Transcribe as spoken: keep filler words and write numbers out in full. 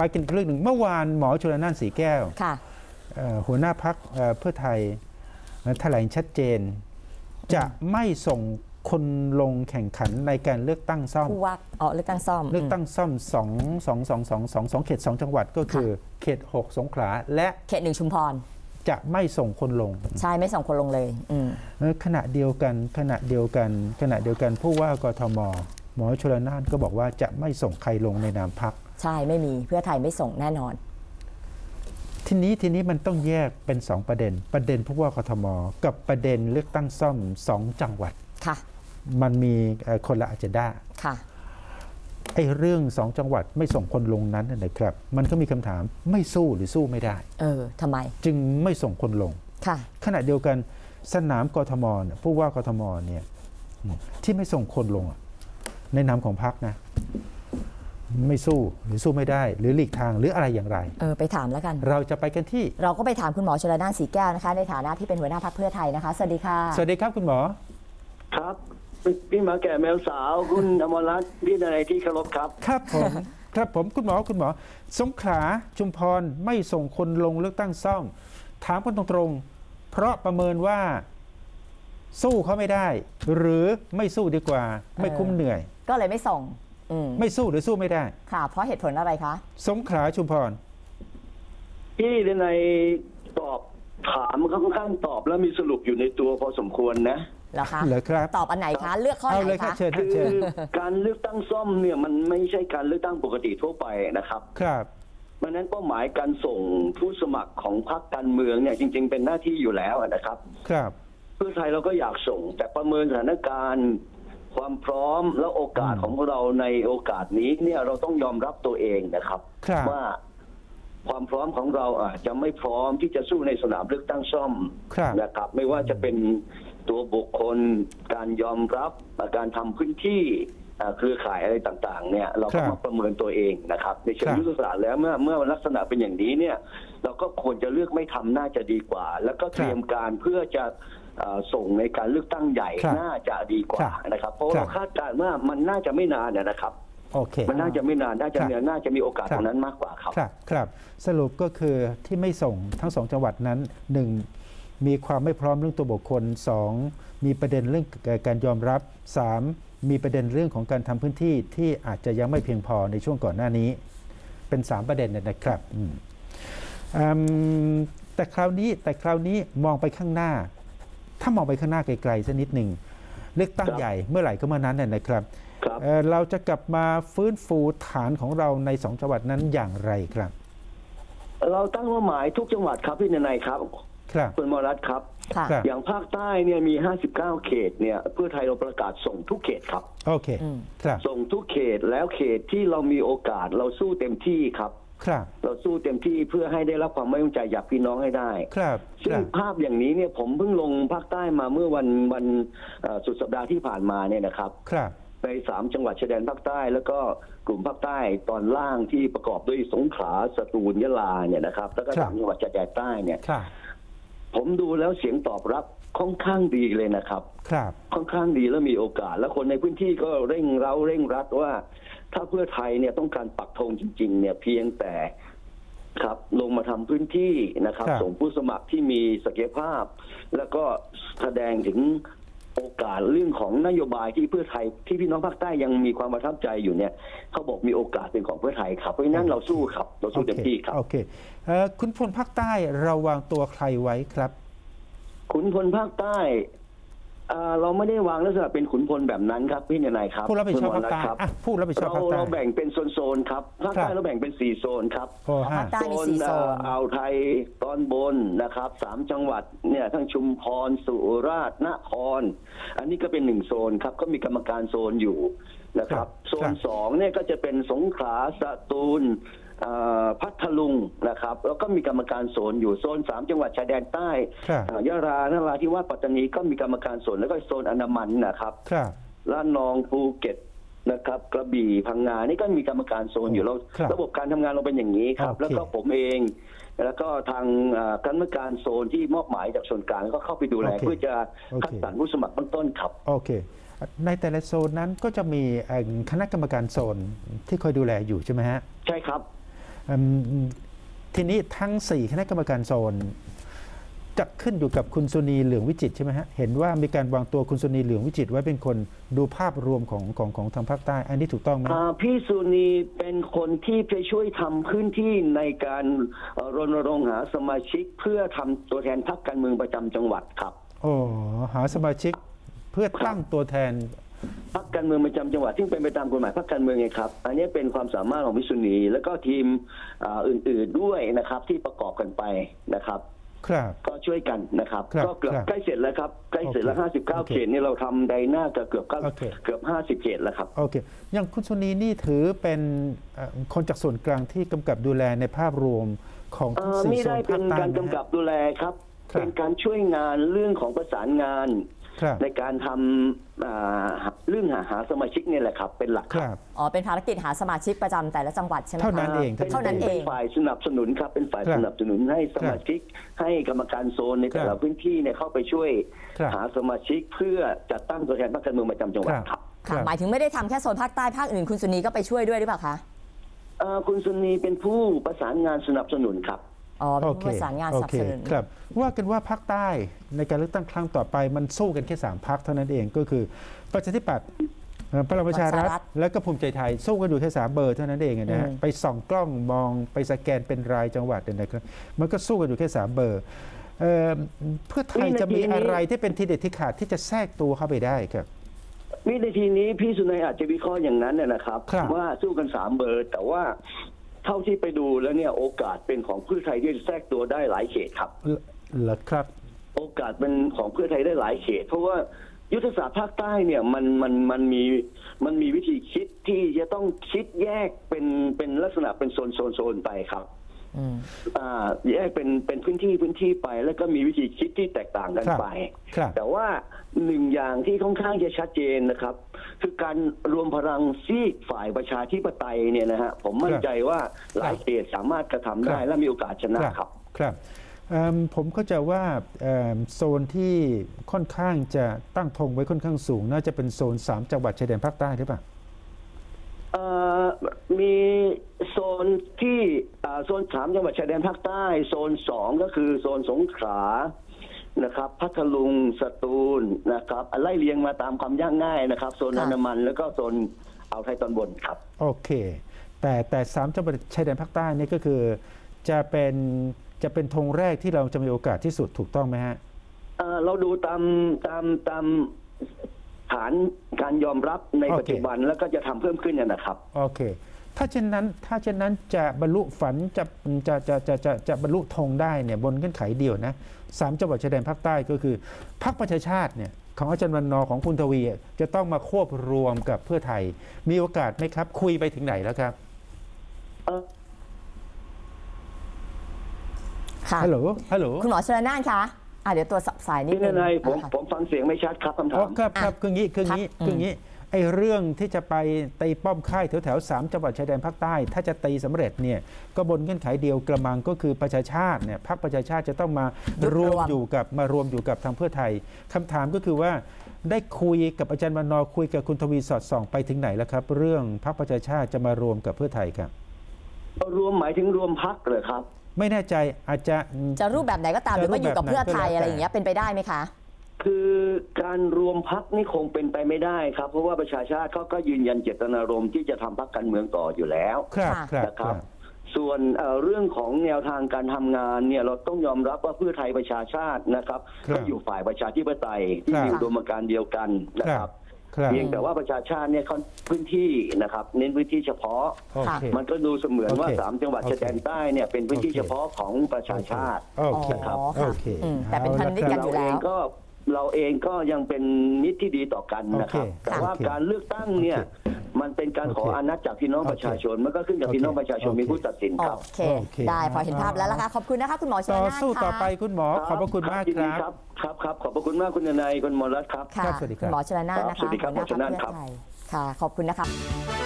กันอีกเรื่องหนึ่งเมื่อวานหมอชลน่านสีแก้วหัวหน้าพรรคเพื่อไทยแถลงชัดเจนจะไม่ส่งคนลงแข่งขันในการเลือกตั้งซ่อมผู้ว่าอ๋อเลือกตั้งซ่อมเลือกตั้งซ่อมสองสองสองสองสองสองเขตสองจังหวัดก็คือเขตหกสงขลาและเขตหนึ่งชุมพรจะไม่ส่งคนลงใช่ไม่ส่งคนลงเลยขณะเดียวกันขณะเดียวกันขณะเดียวกันผู้ว่ากทมหมอชลน่านก็บอกว่าจะไม่ส่งใครลงในนามพรรคใช่ไม่มีเพื่อไทยไม่ส่งแน่นอนทีนี้ทีนี้มันต้องแยกเป็นสองประเด็นประเด็นผู้ว่ากทมกับประเด็นเลือกตั้งซ่อมสองจังหวัดค่ะมันมีคนละอเจนดาค่ะไอ้เรื่องสองจังหวัดไม่ส่งคนลงนั้นนะครับมันก็มีคำถามไม่สู้หรือสู้ไม่ได้เออทำไมจึงไม่ส่งคนลงค่ะขณะเดียวกันสนามกทมผู้ว่ากทมเนี่ยที่ไม่ส่งคนลงในนามของพรรคนะไม่สู้หรือสู้ไม่ได้หรือหลีกทางหรืออะไรอย่างไรเออไปถามแล้วกันเราจะไปกันที่เราก็ไปถามคุณหมอชลน่านสีแก้วนะคะในฐานะที่เป็นหัวหน้าพรรคเพื่อไทยนะคะสวัสดีค่ะสวัสดีครับคุณหมอครับพี่หมาแก่แมวสาวคุณอมรรัตน์พี่นายที่เคารพครับครับผมครับผมคุณหมอคุณหมอสงขลาชุมพรไม่ส่งคนลงเลือกตั้งซ่อมถามกันตรงๆเพราะประเมินว่าสู้เขาไม่ได้หรือไม่สู้ดีกว่าไม่คุ้มเหนื่อยก็เลยไม่ส่งไม่สู้หรือสู้ไม่ได้ค่ะเพราะเหตุผลอะไรคะสงขลาชุมพรพี่ในตอบถามค่อนข้างตอบแล้วมีสรุปอยู่ในตัวพอสมควรนะเหรอคะเหรอครับตอบอันไหนคะเลือกข้อไหนคะคือการเลือกตั้งซ่อมเนี่ยมันไม่ใช่การเลือกตั้งปกติทั่วไปนะครับครับเพราะนั้นเป้าหมายการส่งผู้สมัครของพรรคการเมืองเนี่ยจริงๆเป็นหน้าที่อยู่แล้วนะครับครับเพื่อไทยเราก็อยากส่งแต่ประเมินสถานการณ์ความพร้อมและโอกาสของเราในโอกาสนี้เนี่ยเราต้องยอมรับตัวเองนะครับว่าความพร้อมของเราอาจจะไม่พร้อมที่จะสู้ในสนามเลือกตั้งซ่อมนะครับไม่ว่าจะเป็นตัวบุคคลการยอมรับการทำพื้นที่เครือข่ายอะไรต่างๆเนี่ยเราก็มาประเมินตัวเองนะครับในเชิงยุทธศาสตร์แล้วเมื่อเมื่อลักษณะเป็นอย่างนี้เนี่ยเราก็ควรจะเลือกไม่ทำน่าจะดีกว่าแล้วก็เตรียมการเพื่อจะส่งในการเลือกตั้งใหญ่น่าจะดีกว่านะครับเพราะเราคาดการณ์ว่ามันน่าจะไม่นานเนี่ยนะครับมันน่าจะไม่นานน่าจะน่าจะมีโอกาสตรงนั้นมากกว่าครับครับสรุปก็คือที่ไม่ส่งทั้งสองจังหวัดนั้นหนึ่งมีความไม่พร้อมเรื่องตัวบุคคลสองมีประเด็นเรื่องการยอมรับสามมีประเด็นเรื่องของการทำพื้นที่ที่อาจจะยังไม่เพียงพอในช่วงก่อนหน้านี้เป็นสามประเด็นนะครับแต่คราวนี้แต่คราวนี้มองไปข้างหน้าถ้ามองไปข้างหน้าไกลๆสักนิดหนึ่งเลือกตั้งใหญ่เมื่อไหร่ก็เมื่อนั้นเนี่ยนะครับเราจะกลับมาฟื้นฟูฐานของเราในสองจังหวัดนั้นอย่างไรครับเราตั้งเป้าหมายทุกจังหวัดครับพี่นายครับคุณมรัตน์ครับอย่างภาคใต้เนี่ยมีห้าสิบเก้าเขตเนี่ยเพื่อไทยเราประกาศส่งทุกเขตครับโอเคส่งทุกเขตแล้วเขตที่เรามีโอกาสเราสู้เต็มที่ครับเราสู้เต็มที่เพื่อให้ได้รับความไว้วางใจจากพี่น้องให้ได้ซึ่งภาพอย่างนี้เนี่ยผมเพิ่งลงภาคใต้มาเมื่อวันวันสุดสัปดาห์ที่ผ่านมาเนี่ยนะครับในสามจังหวัดชายแดนภาคใต้แล้วก็กลุ่มภาคใต้ตอนล่างที่ประกอบด้วยสงขลาสตูลยะลาเนี่ยนะครับแล้วก็สามจังหวัดชายแดนใต้เนี่ยผมดูแล้วเสียงตอบรับค่อนข้างดีเลยนะครับค่อนข้างดีแล้วมีโอกาสแล้วคนในพื้นที่ก็เร่งเร้าเร่งรัดว่าถ้าเพื่อไทยเนี่ยต้องการปักธงจริงๆเนี่ยเพียงแต่ครับลงมาทำพื้นที่นะครับส่งผู้สมัครที่มีศักยภาพแล้วก็แสดงถึงโอกาสเรื่องของนโยบายที่เพื่อไทยที่พี่น้องภาคใต้ยังมีความประทับใจอยู่เนี่ยเขาบอกมีโอกาสเป็นของเพื่อไทยครับเพราะฉะนั้นเราสู้ครับเราสู้เต็มที่ครับโอเคคุณพลภาคใต้เราวางตัวใครไว้ครับขุนพลภาคใต้เราไม่ได้วางลักษณะเป็นขุนพลแบบนั้นครับพี่นายครับผู้รับผิดชอบภาคใต้ผู้รับผิดชอบภาคใต้เราแบ่งเป็นโซนๆครับภาคใต้เราแบ่งเป็นสี่โซนครับโซนอ่าวไทยตอนบนนะครับสามจังหวัดเนี่ยทั้งชุมพรสุราษฎร์นครอันนี้ก็เป็นหนึ่งโซนครับก็มีกรรมการโซนอยู่นะครับโซนสองเนี่ยก็จะเป็นสงขลาสตูลพัทลุงนะครับแล้วก็มีกรรมการโซนอยู่โซนสามจังหวัดชายแดนใต้ยะลานราธิวาสปัตตานีก็มีกรรมการโซนแล้วก็โซนอันดามันนะครับระนองภูเก็ตนะครับกระบี่พังงานี่ก็มีกรรมการโซนอยู่เราระบบการทำงานเราเป็นอย่างนี้ครับแล้วก็ผมเองแล้วก็ทางคณะกรรมการโซนที่มอบหมายจากส่วนกลางก็เข้าไปดูแลเพื่อจะคัดสรรผู้สมัครเบื้องต้นครับโอเคในแต่ละโซนนั้นก็จะมีคณะกรรมการโซนที่คอยดูแลอยู่ใช่ไหมฮะใช่ครับทีนี้ทั้งสี่คณะกรรมการโซนจะขึ้นอยู่กับคุณสุนีเหลืองวิจิตรใช่ไหมฮะเห็นว่ามีการวางตัวคุณสุนีเหลืองวิจิตรไว้เป็นคนดูภาพรวมของของของทางภาคใต้อันนี้ถูกต้องไหมพี่สุนีเป็นคนที่ไปช่วยทำพื้นที่ในการรณรงค์หาสมาชิกเพื่อทำตัวแทนพรรคการเมืองประจำจังหวัดครับโอ้หาสมาชิกเพื่อตั้งตัวแทนพรรคการเมืองประจำจังหวัดที่เป็นไปตามกฎหมายพรรคการเมืองไงครับอันนี้เป็นความสามารถของพี่สุนีแล้วก็ทีมอื่นๆด้วยนะครับที่ประกอบกันไปนะครับก็ช่วยกันนะครับก็เกือบใกล้เสร็จแล้วครับใกล้เสร็จแล้วห้าสิบเก้าเขตนี่เราทำไดหน้าจะเกือบเกือบห้าสิบเขตแล้วครับโอเคอย่างคุณสุนีนี่ถือเป็นคนจากส่วนกลางที่กำกับดูแลในภาพรวมของทั้งสี่โซนภาคใต้ไม่ได้เป็นการกำกับดูแลครับเป็นการช่วยงานเรื่องของประสานงานในการทำเรื่องหาหาสมาชิกนี่แหละครับเป็นหลักครับอ๋อเป็นภารกิจหาสมาชิกประจำแต่ละจังหวัดใช่ไหมเท่านั้นเองเท่านั้นเองฝ่ายสนับสนุนครับเป็นฝ่ายสนับสนุนให้สมาชิกให้กรรมการโซนในแต่ละพื้นที่เนี่ยเข้าไปช่วยหาสมาชิกเพื่อจัดตั้งตัวแทนพรรคการเมืองประจำจังหวัดครับหมายถึงไม่ได้ทำแค่โซนภาคใต้ภาคอื่นคุณสุนีก็ไปช่วยด้วยหรือเปล่าคะคุณสุนีเป็นผู้ประสานงานสนับสนุนครับอ๋อเป็นผู้ประสานงานสนับสนุนครับว่ากันว่าภาคใต้ในการเลือกตั้งครั้งต่อไปมันสู้กันแค่สามพรรคเท่านั้นเองก็คือประชาธิปัตย์พลังประชารัฐและก็ภูมิใจไทยสู้กันอยู่แค่สามเบอร์เท่านั้นเองนะฮะไปส่องกล้องมองไปสแกนเป็นรายจังหวัดนะครับมันก็สู้กันอยู่แค่สามเบอร์เพื่อไทยจะมีอะไรที่เป็นทีเด็ดที่ขาดที่จะแทรกตัวเข้าไปได้ครับวินาทีนี้พี่สุนัยอาจจะวิเคราะห์อย่างนั้นนะครับว่าสู้กันสามเบอร์แต่ว่าเท่าที่ไปดูแล้วเนี่ยโอกาสเป็นของเพื่อไทยที่จะแทรกตัวได้หลายเขตครับเหรอครับโอกาสเป็นของเพื่อไทยได้หลายเขตเพราะว่ายุทธศาสตร์ภาคใต้เนี่ยมันมันมันมีมันมีวิธีคิดที่จะต้องคิดแยกเป็นเป็นลักษณะเป็นโซนโซนโซนไปครับอ่าแยกเป็นเป็นพื้นที่พื้นที่ไปแล้วก็มีวิธีคิดที่แตกต่างกันไปแต่ว่าหนึ่งอย่างที่ค่อนข้างจะชัดเจนนะครับคือการรวมพลังซีกฝ่ายประชาธิปไตยเนี่ยนะฮะผมมั่นใจว่าหลายเขตสามารถกระทำได้และมีโอกาสชนะครับครับผมเข้าใจว่าโซนที่ค่อนข้างจะตั้งธงไว้ค่อนข้างสูงน่าจะเป็นโซนสามจังหวัดชายแดนภาคใต้หรือเปล่ามีโซนที่โซนสามจังหวัดชายแดนภาคใต้โซนสองก็คือโซนสงขลานะครับพัทลุงสตูลนะครับไล่เรียงมาตามความยากง่ายนะครับโซนอันดามันแล้วก็โซนอ่าวไทยตอนบนครับโอเคแต่แต่สามจังหวัดชายแดนภาคใต้นี่ก็คือจะเป็นจะเป็นธงแรกที่เราจะมีโอกาสที่สุดถูกต้องไหมฮะเราดูตามตามตามฐานการยอมรับในปัจจุบันแล้วก็จะทำเพิ่มขึ้นนะครับโอเคถ้าเช่นนั้นถ้าเช่นนั้นจะบรรลุฝันจะจะจะจะจะจะบรรลุธงได้เนี่ยบนเงื่อนไขเดียวนะสามจังหวัดชายแดนภาคใต้ก็คือพรรคประชาชาติเนี่ยของอาจารย์วรรณของคุณทวีจะต้องมาควบรวมกับเพื่อไทยมีโอกาสไหมครับคุยไปถึงไหนแล้วครับฮัลโหลฮัลโหลคุณหมอชลน่านคะอ่ะเดี๋ยวตัวสับสายนิดนึงผมผมฟังเสียงไม่ชัดครับคำถามครับครับคืองี้คืองี้คืองี้ไอ้เรื่องที่จะไปตีป้อมค่ายแถวแถวสามจังหวัดชายแดนภาคใต้ถ้าจะตีสำเร็จเนี่ยก็บนเงื่อนไขเดียวกระมังก็คือประชาชาติเนี่ยพรรคประชาชาติจะต้องมารวมอยู่กับมารวมอยู่กับทางเพื่อไทยคำถามก็คือว่าได้คุยกับอาจารย์วรรณคุยกับคุณทวีสอดส่องไปถึงไหนแล้วครับเรื่องพรรคประชาชาติจะมารวมกับเพื่อไทยครับรวมหมายถึงรวมพรรคเหรอครับไม่แน่ใจอาจจะจะรูปแบบไหนก็ตามหรือว่าอยู่กับเพื่อไทยอะไรอย่างเงี้ยเป็นไปได้ไหมคะคือการรวมพรรคนี่คงเป็นไปไม่ได้ครับเพราะว่าประชาชาติเขาก็ยืนยันเจตนารมณ์ที่จะทำพรรคการเมืองต่ออยู่แล้วนะครับส่วนเรื่องของแนวทางการทำงานเนี่ยเราต้องยอมรับว่าเพื่อไทยประชาชาตินะครับก็อยู่ฝ่ายประชาธิปไตยที่มีอุดมการณ์เดียวกันนะครับเพียงแต่ว่าประชาชาติเนี่ยเขาพื้นที่นะครับเน้นพื้นที่เฉพาะมันก็ดูเสมือนว่าสามจังหวัดชายแดนใต้เนี่ยเป็นพื้นที่เฉพาะของประชาชาตินะครับแต่เป็นพันธมิตรกันอยู่แล้วก็เราเองก็ยังเป็นมิตรที่ดีต่อกันนะครับแต่ว่าการเลือกตั้งเนี่ยมันเป็นการขออนุญาตจากพี่น้องประชาชนมันก็ขึ้นกับพี่น้องประชาชนมีผู้ตัดสินครับโอเคได้พอเห็นภาพแล้วล่ะค่ะขอบคุณนะคะคุณหมอชลน่านสู้ต่อไปคุณหมอขอบพระคุณมากครับครับครับขอบพระคุณมากคุณนายคุณหมอรัตน์ครับค่ะคุณหมอชลน่านนะคะสวัสดีครับหมอชลน่านครับค่ะขอบคุณนะคะ